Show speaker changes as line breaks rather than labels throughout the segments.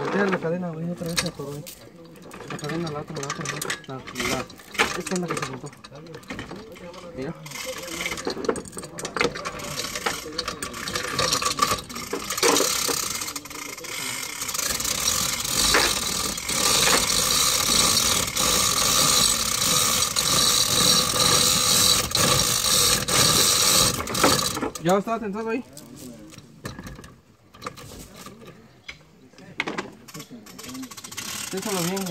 Mira la cadena, güey, otra vez se atoró. La cadena, la otra. Esta es la que se cortó. Mira. ¿Ya estaba tensado ahí? Ténsalo bien, güey.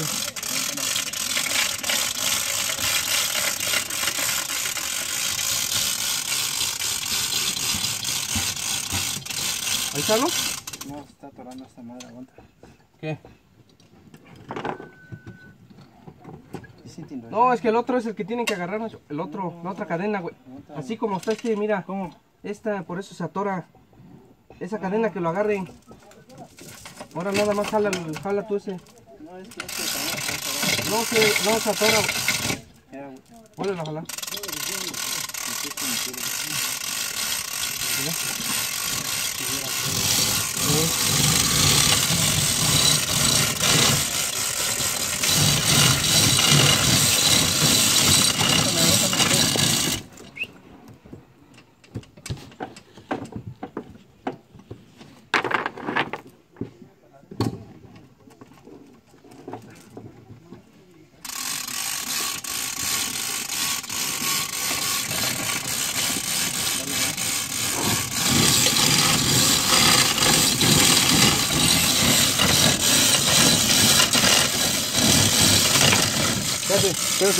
¿Ahí está, no?
No, se está atorando esta madre, aguanta.
¿Qué?
Sí,
No, es que el otro es el que tienen que agarrar, el otro, la otra cadena, güey. Así como está este, mira.
¿Cómo?
Esta, por eso se atora. Esa cadena que lo agarren. Ahora nada más jala tú ese.
No, es que
No se atora.
mira, güey.
Vuelve a jalar. Mira. Espérate.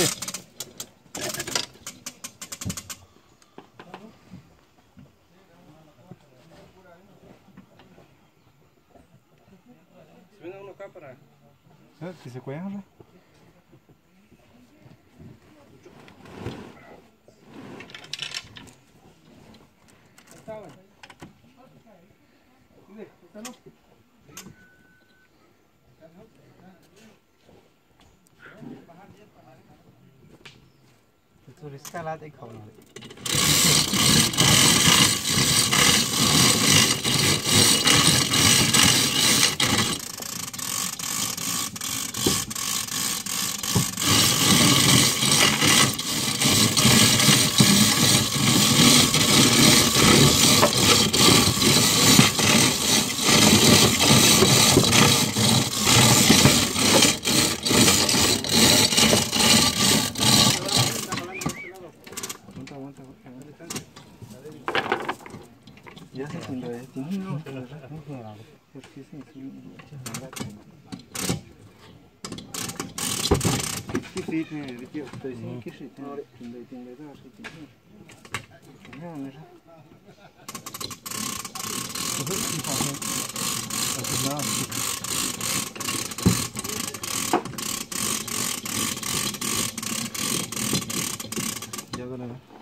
Si venga uno acá para...
Que se cuelgan, ¿no?
Ahí está, güey. Mire, ¿está no?
Tu risca de khẩu. Ya se siente distinto, pero es muy raro. Porque se siente cái gì thì được chưa? Tôi xin cái gì thì tìm ra sự tình hình. Nghe không ra? Tôi rất kỳ vọng hơn. Ở Việt Nam. Ya con